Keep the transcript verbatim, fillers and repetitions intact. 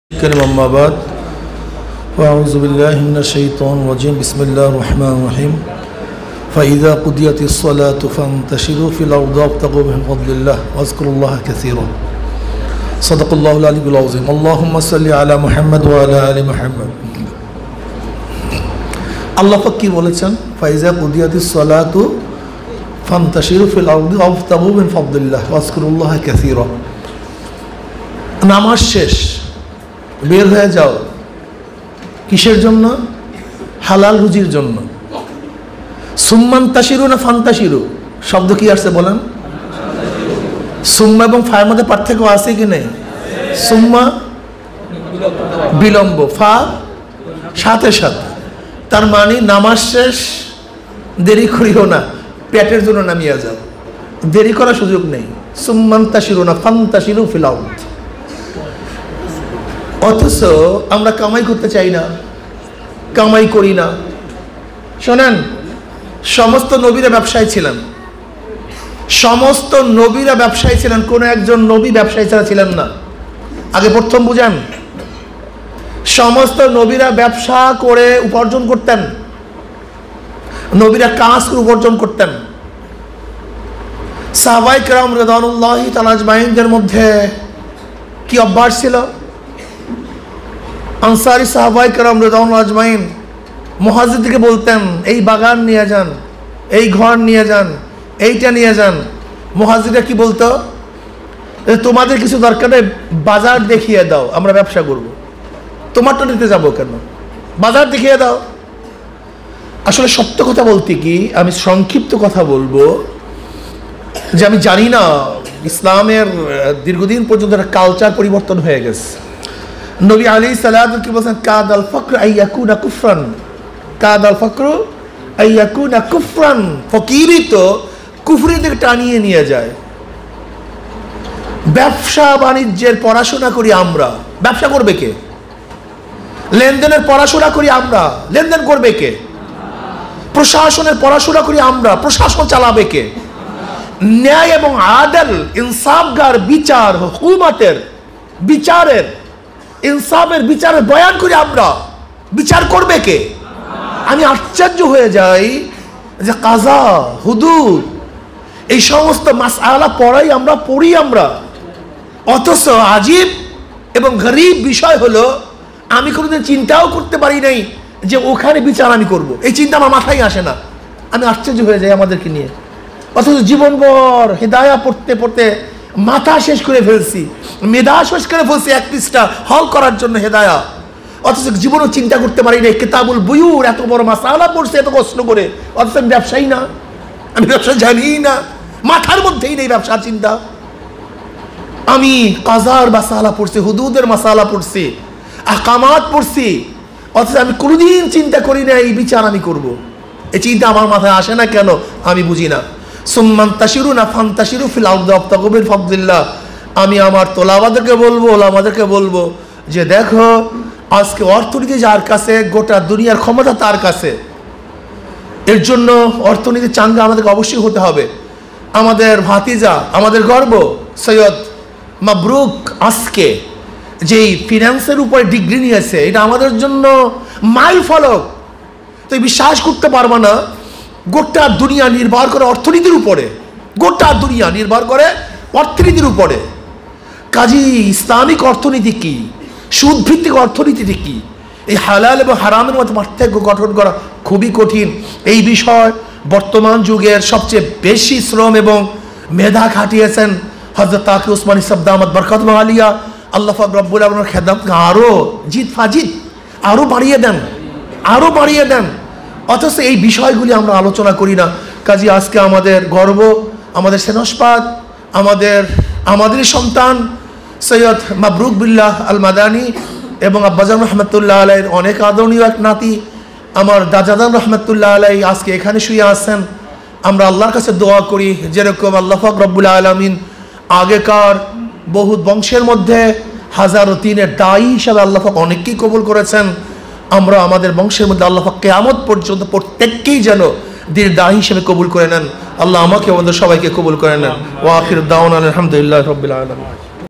أما بعد فأعوذ بالله من الشيطان الرجيم بسم الله الرحمن الرحيم فإذا قضيت الصلاة فانتشروا في الأرض وابتغوا من فضل الله واذكروا الله كثيرا صدق الله العلي العظيم اللهم صل على محمد وعلى آل محمد আল্লাহ পাক কি বলেছেন ফাইজা কুদিয়াতিস সালাতু ফান্তাশিরু ফিল আরদি ওয়াবতাগু মিন ফাদলিল্লাহ ওয়াজকুরুল্লাহ কাসীরা। নামাজ শেষ, বের হয়ে যাও কিসের জন্য? হালাল রুজির জন্য। সুম্মান্তাশিরু না ফান্তাশিরু শব্দ কি আসছে বলেন? সুম্মা এবং ফার মধ্যে পার্থক্য আছে কি নেই? সুম্মা বিলম্ব, ফা সাথে সাথে। তার মানে নামাজ শেষ, দেরি করিও না, পেটের জন্য নামিয়ে যাও, দেরি করার সুযোগ নেই। সুম্মান্তাশিরু না ফান্তাশিরু ফিল আরদ। অথচ আমরা কামাই করতে চাই না, কামাই করি না। শোনেন, সমস্ত নবীরা ব্যবসায়ী ছিলেন, সমস্ত নবীরা ব্যবসায়ী ছিলেন, কোনো একজন নবী ব্যবসায়ী ছাড়া ছিলেন না। আগে প্রথম বুঝেন, সমস্ত নবীরা ব্যবসা করে উপার্জন করতেন, নবীরা কাজ করে উপার্জন করতেন। সাহাবায়ে কেরাম রিদওয়ানুল্লাহি তাআলা আজমাইনদের মধ্যে কি অভ্যাস ছিল? আনসারী সাহাবায়ে কেরাম রিদওয়ানুল্লাহি আজমাইন মুহাজ্জিরদেরকে বলতেন, এই বাগান নিয়ে যান, এই ঘর নিয়ে যান, এইটা নিয়ে যান। মুহাজ্জিররা কি বলতো? তোমাদের কিছু দরকার নেই, বাজার দেখিয়ে দাও, আমরা ব্যবসা করব। তোমারটা নিতে যাবো কেন? বাজার দেখিয়ে দাও। আসলে সত্য কথা বলতে কি, আমি সংক্ষিপ্ত কথা বলবো যে আমি জানি না ইসলামের দীর্ঘদিন পর্যন্ত একটা কালচার পরিবর্তন হয়ে গেছে। নবী আলাইহিস সালাম কি বলেন? কাদাল ফকর আইয়াকুনা কুফরান, কাদাল ফকর আইয়াকুনা কুফরান। ফকিরই তো কুফরির দিকে টানিয়ে নিয়ে যায়। ব্যবসা বাণিজ্যের পড়াশোনা করি আমরা, ব্যবসা করবে কে? লেনদেনের পড়াশোনা করি আমরা, লেনদেন করবে কে? প্রশাসনের পড়াশোনা করি আমরা, প্রশাসন চালাবে কে? ন্যায় এবং আদল, ইনসাফগার বিচার, হুকুমতের বিচারের, ইনসাফের বিচারের বয়ান করি আমরা, বিচার করবে কে? আমি আশ্চর্য হয়ে যাই যে কাজা, হুদুদ, এই সমস্ত মাসআলা পড়াই আমরা, পড়ি আমরা। অথচ আজীব এবং গরীব বিষয় হলো, আমি কোনোদিন চিন্তাও করতে পারি নাই যে ওখানে বিচার আমি করব। এই চিন্তা আমার মাথায় আসে না। আমি আশ্চর্য হয়ে যাই আমাদেরকে নিয়ে। অথচ জীবনভর হেদায়া পড়তে পড়তে মাথা শেষ করে ফেলছি, মেধা শেষ করে ফেলছি এক পৃষ্ঠা হল করার জন্য হেদায়া। অথচ জীবনও চিন্তা করতে পারি না কিতাবুল বুয়ুর এত বড় মাসালা পড়ছে এত কষ্ট করে। অথচ আমি ব্যবসায়ী না, আমি ব্যবসা জানি না, মাথার মধ্যেই নেই ব্যবসার চিন্তা। আমি কাজার মাসালা পড়ছি, হুদুদের মাসালা পড়ছি, আহকামাত পড়ছি, অথচ আমি কোনোদিন চিন্তা করি না এই বিচার আমি করব। এই চিন্তা আমার মাথায় আসে না কেন আমি বুঝি না। সুম্মান্তাশিরু না ফান্তাশিরু ফিল আরদি ওয়াবতাগু মিন ফাদলিল্লাহ। আমি আমার তোলাবাদেরকে বলবো, ওলামাদেরকে বলবো যে দেখো, আজকে অর্থনীতি যার কাছে, গোটা দুনিয়ার ক্ষমতা তার কাছে। এর জন্য অর্থনীতি চাঙ্গা আমাদেরকে অবশ্যই হতে হবে। আমাদের ভাতিজা, আমাদের গর্ব সৈয়দ মাবরুক আজকে যেই ফিনান্সের উপরে ডিগ্রি নিয়েছে, এটা আমাদের জন্য মাইল ফলক। তো বিশ্বাস করতে পারবো না, গোটা দুনিয়া নির্ভর করে অর্থনীতির উপরে, গোটা দুনিয়া নির্ভর করে অর্থনীতির উপরে। কাজী ইসলামিক অর্থনীতি কি, সুদভিত্তিক অর্থনীতিটি কি, এই হালাল এবং হারামের মধ্যে পার্থক্য গঠন করা খুবই কঠিন। এই বিষয় বর্তমান যুগের সবচেয়ে বেশি শ্রম এবং মেধা খাটিয়েছেন হযরত তাকি উসমানী সাহেব দামাত বরকাতুহু আলিয়া। আল্লাহ পাক রব্বুল আলামিনের খেদমতকে আরো জিদ ফাজিদ আরো বাড়িয়ে দেন, আরো বাড়িয়ে দেন। অথচ এই বিষয়গুলি আমরা আলোচনা করি না। কাজী আজকে আমাদের গর্ব, আমাদের সেনস্পাত, আমাদের আমাদেরই সন্তান সৈয়দ মাবরুক বিল্লাহ আল মাদানী এবং আব্বাজান রহমতুল্লাহ আলাইহির অনেক আদরণীয় এক নাতি আমার দাদাজান রহমতুল্লাহ আলাইহি আজকে এখানে শুয়ে আছেন। আমরা আল্লাহর কাছে দোয়া করি, যেরকম আল্লাহ পাক রব্বুল আলামিন আগেকার বহু বংশের মধ্যে হাজারো তিনের দায়ী হিসাবে আল্লাহ পাক অনেককেই কবুল করেছেন, আমরা আমাদের বংশের মধ্যে আল্লাহ পাক কিয়ামত পর্যন্ত প্রত্যেককেই যেন দীর দায়ী হিসেবে কবুল করে নেন। আল্লাহ আমাকে আমাদের সবাইকে কবুল করে নেন। ওয়া আখিরু দাওয়ানা আলহামদুলিল্লাহি রাব্বিল আলামিন।